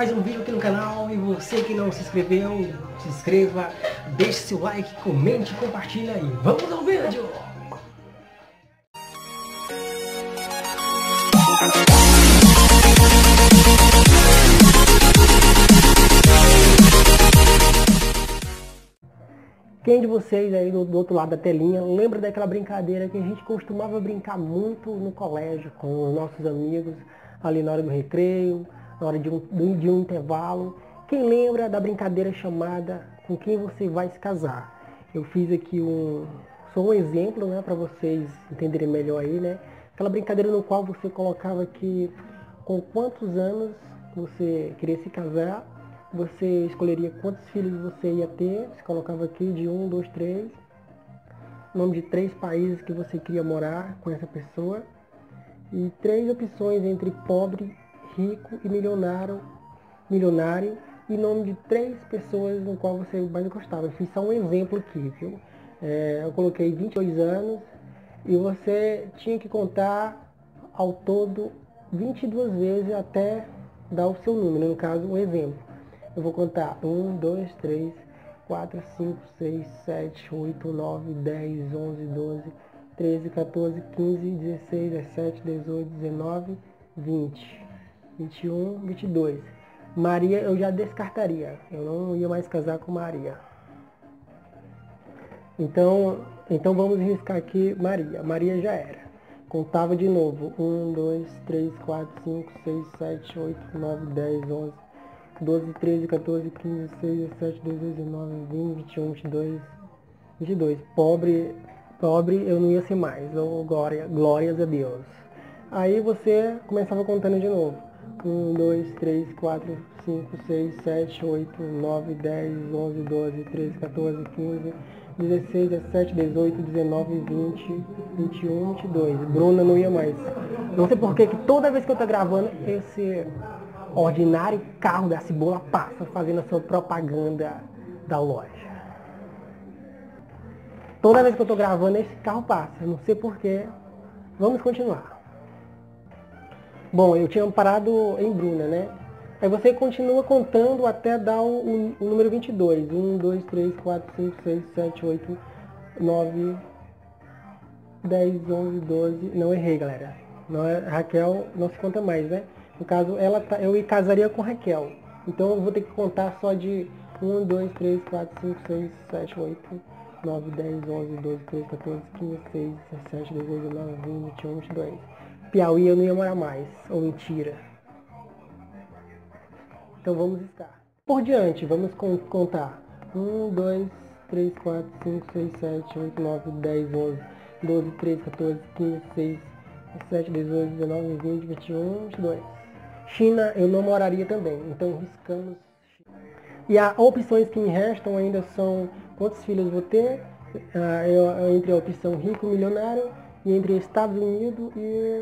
mais um vídeo aqui no canal. E você que não se inscreveu, se inscreva, deixe seu like, comente, compartilha e vamos ao vídeo! Quem de vocês aí do outro lado da telinha lembra daquela brincadeira que a gente costumava brincar muito no colégio com os nossos amigos, ali na hora do recreio, na hora de um intervalo? Quem lembra da brincadeira chamada Com Quem Você Vai Se Casar? Eu fiz aqui só um exemplo, né, para vocês entenderem melhor aí, né? Aquela brincadeira no qual você colocava aqui com quantos anos você queria se casar. Você escolheria quantos filhos você ia ter, você colocava aqui de 1, 2, 3, nome de 3 países que você queria morar com essa pessoa, e 3 opções entre pobre, rico e milionário, e nome de 3 pessoas no qual você mais gostava. Eu fiz só um exemplo aqui, viu? Eu coloquei 22 anos e você tinha que contar ao todo 22 vezes até dar o seu número, no caso, um exemplo. Eu vou contar 1, 2, 3, 4, 5, 6, 7, 8, 9, 10, 11, 12, 13, 14, 15, 16, 17, 18, 19, 20, 21, 22. Maria eu já descartaria. Eu não ia mais casar com Maria. Então vamos riscar aqui Maria. Maria já era. Contava de novo. 1, 2, 3, 4, 5, 6, 7, 8, 9, 10, 11. 12, 13, 14, 15, 16, 17, 18, 19, 20, 21, 22. Pobre eu não ia ser mais. Oh, glórias a Deus. Aí você começava contando de novo. 1, 2, 3, 4, 5, 6, 7, 8, 9, 10, 11, 12, 13, 14, 15, 16, 17, 18, 19, 20, 21, 22. Bruna não ia mais. Não sei por que toda vez que eu tô gravando esse ordinário carro da Cebola passa fazendo a sua propaganda da loja. Toda vez que eu tô gravando esse carro passa, não sei porquê. Vamos continuar. Bom, eu tinha parado em Bruna, né? Aí você continua contando até dar o número 22. 1, 2, 3, 4, 5, 6, 7, 8, 9, 10, 11, 12... Não, errei, galera. Não é, Raquel não se conta mais, né? No caso, eu casaria com Raquel. Então eu vou ter que contar só de 1, 2, 3, 4, 5, 6, 7, 8, 9, 10, 11, 12, 13, 14, 15, 16, 17, 18, 19, 20, 21, 22. Piauí eu não ia morar mais. Ou mentira. Então vamos estar. Por diante, vamos contar. 1, 2, 3, 4, 5, 6, 7, 8, 9, 10, 11, 12, 13, 14, 15, 16, 17, 18, 19, 20, 21, 22. China eu não moraria também, então riscamos. E as opções que me restam ainda são quantos filhos vou ter, entre a opção rico e milionário, e entre Estados Unidos e...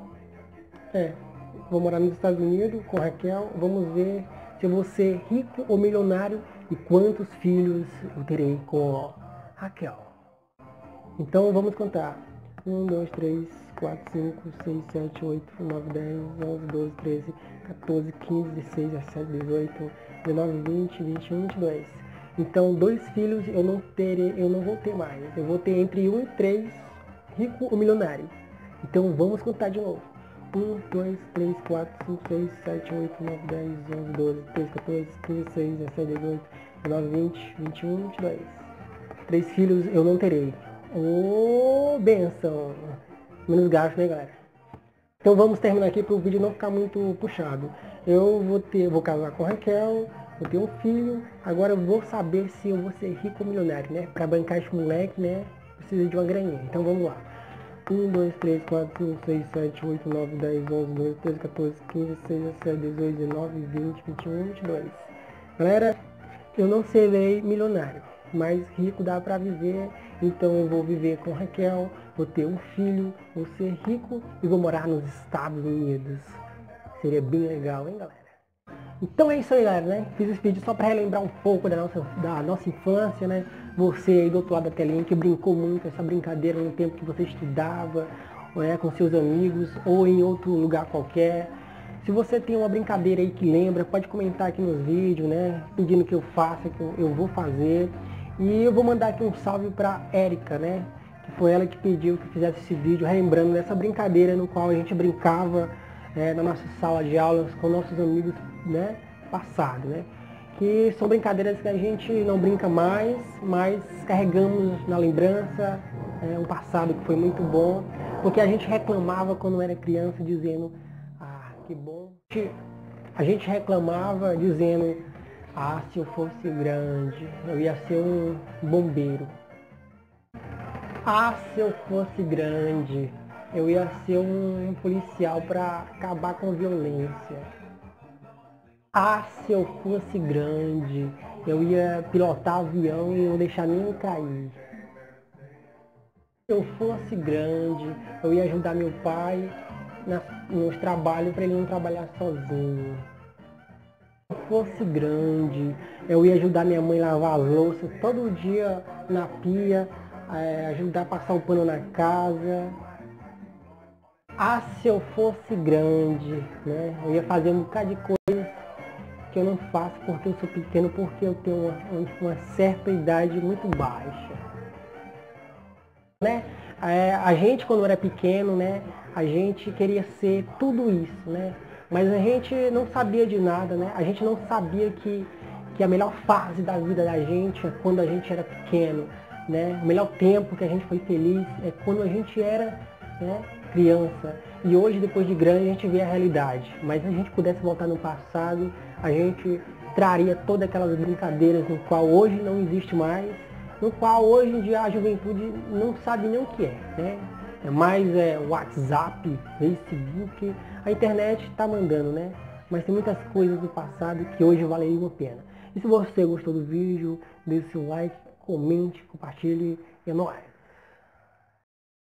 vou morar nos Estados Unidos com Raquel. Vamos ver se eu vou ser rico ou milionário e quantos filhos eu terei com Raquel. Então vamos contar. 1, 2, 3, 4, 5, 6, 7, 8, 9, 10, 11, 12, 13, 14, 15, 16, 17, 18, 19, 20, 21, 22. Então 2 filhos eu não vou ter mais. Eu vou ter entre 1 e 3, rico ou milionário. Então vamos contar de novo. 1, 2, 3, 4, 5, 6, 7, 8, 9, 10, 11, 12, 13, 14, 15, 16, 17, 18, 19, 20, 21, 22. 3 filhos eu não terei. Ô, benção! Menos gasto, né, galera? Então vamos terminar aqui para o vídeo não ficar muito puxado. Eu vou casar com a Raquel, vou ter um filho. Agora eu vou saber se eu vou ser rico ou milionário, né? Para bancar esse moleque, né? Precisa de uma graninha. Então vamos lá. 1, 2, 3, 4, 5, 6, 7, 8, 9, 10, 11, 12, 13, 14, 15, 16, 17, 18, 19, 20, 21, 22. Galera, eu não serei milionário, mas rico dá pra viver. Então eu vou viver com Raquel, vou ter um filho, vou ser rico e vou morar nos Estados Unidos. Seria bem legal, hein, galera? Então é isso aí, galera, né? Fiz esse vídeo só para relembrar um pouco da nossa infância, né? Você aí do outro lado da telinha que brincou muito essa brincadeira no tempo que você estudava, com seus amigos ou em outro lugar qualquer. Se você tem uma brincadeira aí que lembra, pode comentar aqui nos vídeos, né? Pedindo que eu faça, que eu vou fazer. E eu vou mandar aqui um salve pra Érica, né? Que foi ela que pediu que fizesse esse vídeo, relembrando dessa brincadeira no qual a gente brincava na nossa sala de aulas com nossos amigos, né? Passado, né? Que são brincadeiras que a gente não brinca mais, mas carregamos na lembrança um passado que foi muito bom, porque a gente reclamava quando era criança dizendo, ah, que bom. A gente reclamava dizendo, ah, se eu fosse grande, eu ia ser um bombeiro. Ah, se eu fosse grande, eu ia ser um policial para acabar com a violência. Ah, se eu fosse grande, eu ia pilotar avião e não deixar nem cair. Se eu fosse grande, eu ia ajudar meu pai nos trabalhos para ele não trabalhar sozinho. Se eu fosse grande, eu ia ajudar minha mãe a lavar as louças todo dia na pia, ajudar a passar o pano na casa. Ah, se eu fosse grande, né? Eu ia fazer um bocado de coisa que eu não faço porque eu sou pequeno, porque eu tenho uma certa idade muito baixa. Né? A gente quando era pequeno, né? A gente queria ser tudo isso, né? Mas a gente não sabia de nada, né? A gente não sabia que a melhor fase da vida da gente é quando a gente era pequeno, né? O melhor tempo que a gente foi feliz é quando a gente era, né, criança. E hoje, depois de grande, a gente vê a realidade. Mas se a gente pudesse voltar no passado, a gente traria todas aquelas brincadeiras no qual hoje não existe mais, no qual hoje em dia a juventude não sabe nem o que é, né? É mais WhatsApp, Facebook, a internet está mandando, né? Mas tem muitas coisas do passado que hoje valeriam a pena. E se você gostou do vídeo, deixe seu like, comente, compartilhe e é nóis!